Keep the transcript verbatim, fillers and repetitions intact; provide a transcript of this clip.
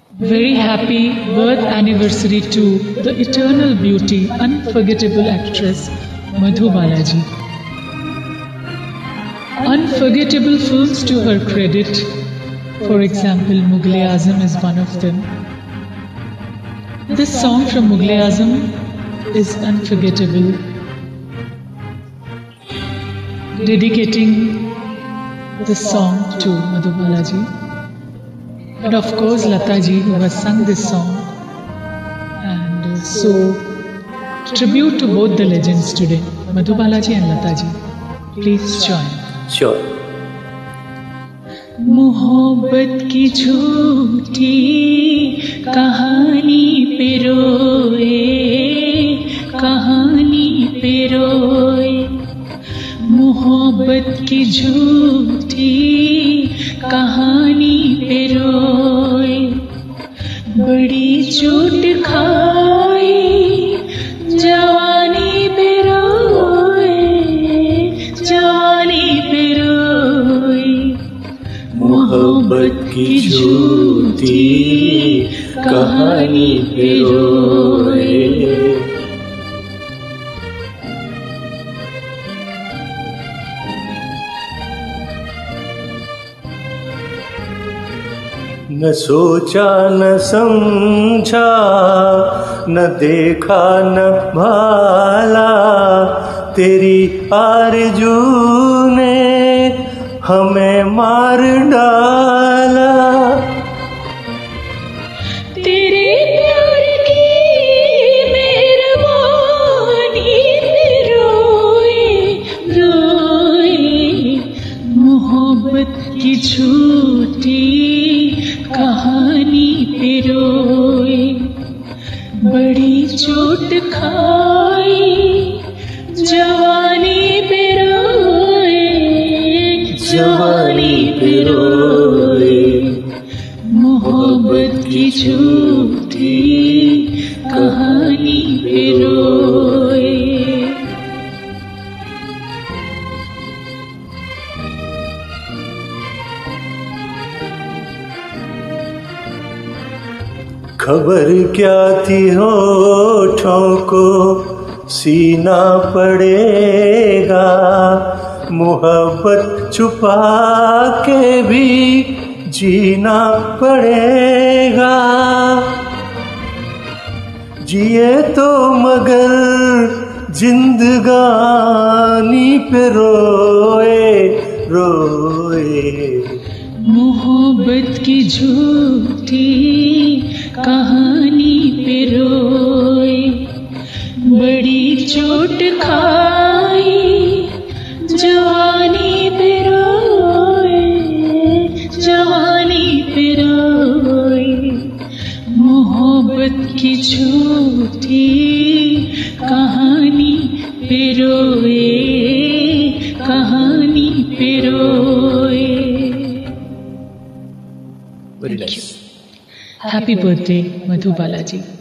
Very happy birth anniversary to the eternal beauty, unforgettable actress Madhu Balaji. Unforgettable films to her credit. For example, Mughal-e-Azam is one of them. This song from Mughal-e-Azam is unforgettable. Dedicating this song to Madhu Balaji. And of course Lata ji, who has sung this song. And uh, so, tribute to both the legends today, Madhu Balaji and Lata ji. Please join. Sure. मोहब्बत की झूठी कहानी पे रोए, कहानी पे रोए, मोहब्बत की झूठी कहानी पे रोए, बड़ी चोट खाई जवानी पे रोए, जवानी पे रोए, मोहब्बत की झूठी कहानी पे रोए। न सोचा न समझा, न देखा न भाला, तेरी आरज़ू ने हमें मार डाला। तेरे प्यार की मेहरबानी पे रोए, रोए, मोहब्बत की झूठी कहानी पे रोए, बड़ी चोट खाई जवानी पे रोए, जवानी पे रोए, मोहब्बत की झूठी कहानी पे रोए। खबर क्या थी होठों को सीना पड़ेगा, मोहब्बत छुपा के भी जीना पड़ेगा। जिए तो मगर जिंदगानी पे रोए, रोए, मोहब्बत की झूठी कहानी पे रोए, बड़ी चोट खाई जवानी पे रोए, जवानी पे रोए, मोहब्बत की झूठी कहानी पे रोए, कहानी पे रोए। Very nice. Happy birthday, Madhu Balaji.